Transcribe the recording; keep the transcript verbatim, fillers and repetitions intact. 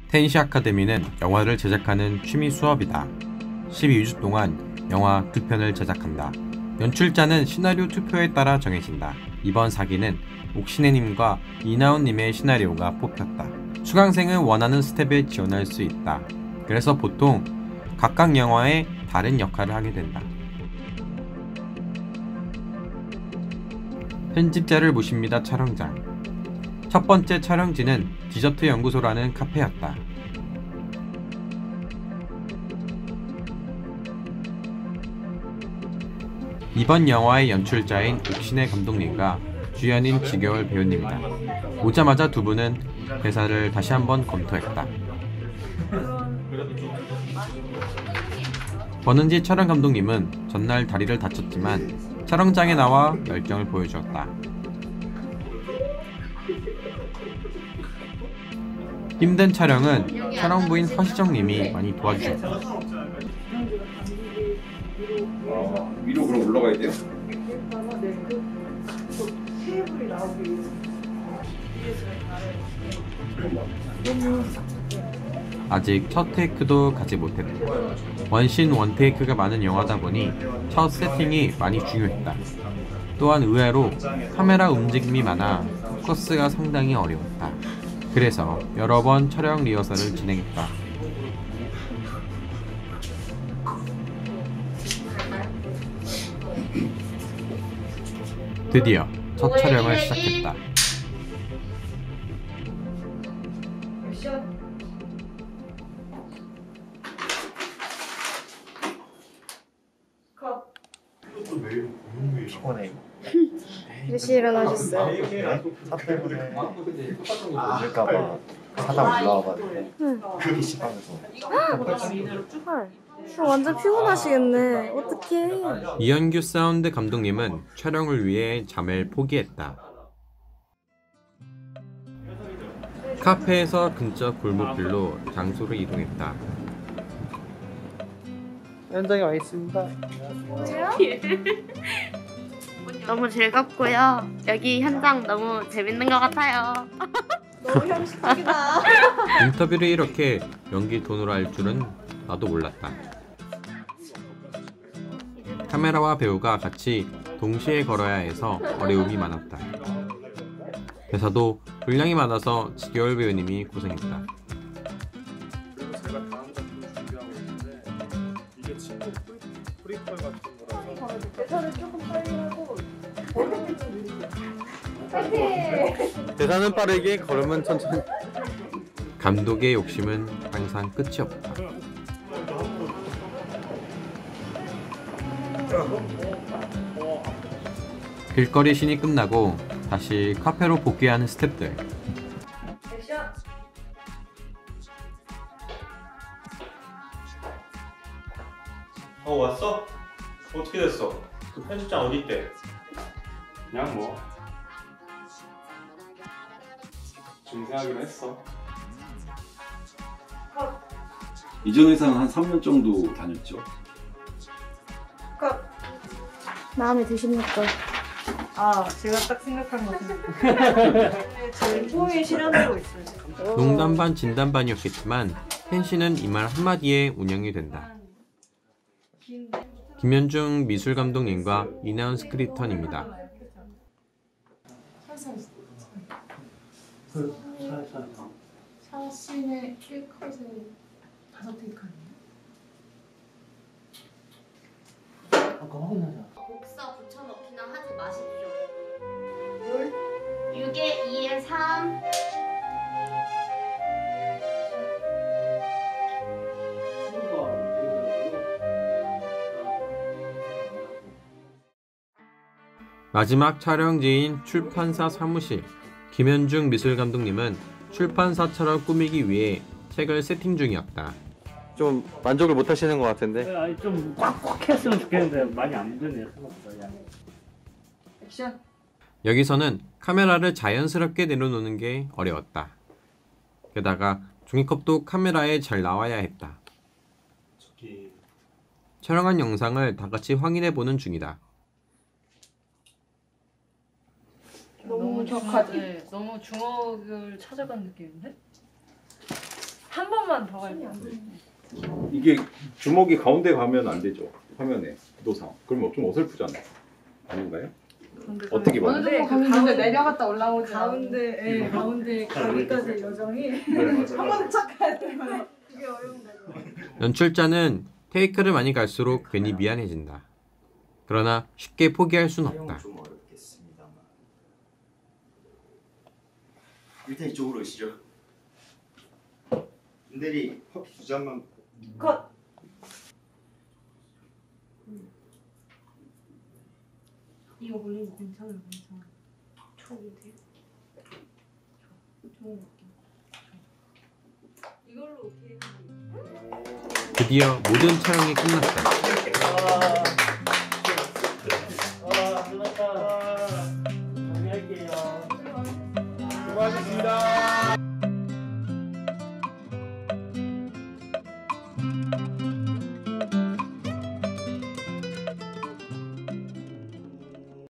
텐시 아카데미는 영화를 제작하는 취미 수업이다. 십이 주 동안 영화 두 편을 제작한다. 연출자는 시나리오 투표에 따라 정해진다. 이번 사기는 옥신혜님과 이나온님의 시나리오가 뽑혔다. 수강생은 원하는 스텝에 지원할 수 있다. 그래서 보통 각각 영화에 다른 역할을 하게 된다. 편집자를 모십니다. 촬영장. 첫 번째 촬영지는 디저트 연구소라는 카페였다. 이번 영화의 연출자인 옥신혜 감독님과 주연인 지겨울 배우님이다. 오자마자 두 분은 대사를 다시 한번 검토했다. 버는지 촬영 감독님은 전날 다리를 다쳤지만 촬영장에 나와 열정을 보여주었다. 힘든 촬영은 촬영부인 허시정님이 많이 도와주셨다. 어, 위로 그럼 올라가야 돼요? 아직 첫 테이크도 가지 못했다. 원신 원테이크가 많은 영화다 보니 첫 세팅이 많이 중요했다. 또한 의외로 카메라 움직임이 많아 포커스가 상당히 어려웠다. 그래서 여러 번 촬영 리허설을 진행했다. 드디어 첫 촬영을 시작했다. 피곤해. 몇 시에 일어나셨어요? 차 때문에 늦을까봐 사다 올라와가지고 피시방에서 헐, 술 완전 피곤하시겠네. 어떡해. 이현규 사운드 감독님은 촬영을 위해 잠을 포기했다. 카페에서 근처 골목길로 장소를 이동했다. 현장에 와 있습니다. 너무 즐겁고요. 여기 현장 너무 재밌는 것 같아요. 너무 현실적이다. 인터뷰를 이렇게 연기 톤으로 할 줄은 나도 몰랐다. 카메라와 배우가 같이 동시에 걸어야 해서 어려움이 많았다. 대사도 분량이 많아서 지겨울 배우님이 고생했다. 그리고 제가 다음 작품 준비하고 있는데 이게 친구 프리퀄 같은 거라서 대사를 조금 빨리 하고 대사는 빠르게, 걸으면 천천히. 감독의 욕심은 항상 끝이 없다. 길거리 신이 끝나고 다시 카페로 복귀하는 스태프들. 어 왔어? 어떻게 됐어? 그 편집장 어디 있대? 그냥 뭐 중세하기로 했어. 이전 회사는 한 삼 년 정도 다녔죠. 마음에 드십니까? 아, 제가 딱 생각한 것은 저희 후에 실현되고 있어요. 농담 반 진담 반이었겠지만 펜시는 이 말 한마디에 운영이 된다. 김현중 미술감독님과 이나온 스크립턴입니다. 샤신의 일 컷에 다섯 테이크 아니에요? 아까 확인하자. 복사 붙여넣기나 하지 마십시오. 육에 이에 삼. 마지막 촬영지인 출판사 사무실. 김현중 미술감독님은 출판사처럼 꾸미기 위해 책을 세팅 중이었다. 좀 만족을 못 하시는 것 같은데. 아니 좀 꽉꽉 했으면 좋겠는데 많이 안 되네요 생각보다. 양. 액션. 여기서는 카메라를 자연스럽게 내려놓는 게 어려웠다. 게다가 종이컵도 카메라에 잘 나와야 했다. 저기 촬영한 영상을 다 같이 확인해보는 중이다. 너무 너무 정확하지? 네, 너무 주먹을 찾아간 느낌인데? 한 번만 더 갈게요. 이게 주먹이 가운데 가면 안 되죠. 화면에 구도상. 그러면 좀 어설프잖아. 아닌가요? 어떻게 봐요? 어느 정도 가면 가운데 내려갔다 올라오지. 가운데, 예, 가운데 가기까지 여정이 한 번에 착 가야 돼요. 그게 어려운데. 연출자는 테이크를 많이 갈수록 괜히 미안해진다. 그러나 쉽게 포기할 순 없다. 좀 어렵겠습니다만. 일단 이쪽으로 오시죠. 윤대리 커피 두 잔만. 컷. 이거 올리고 괜찮아요, 괜찮아. 좋은데? 좋은 것 같아. 이걸로 오케이. 드디어 모든 촬영이 끝났다. 아, 끝났다. 정리할게요. 수고하셨습니다.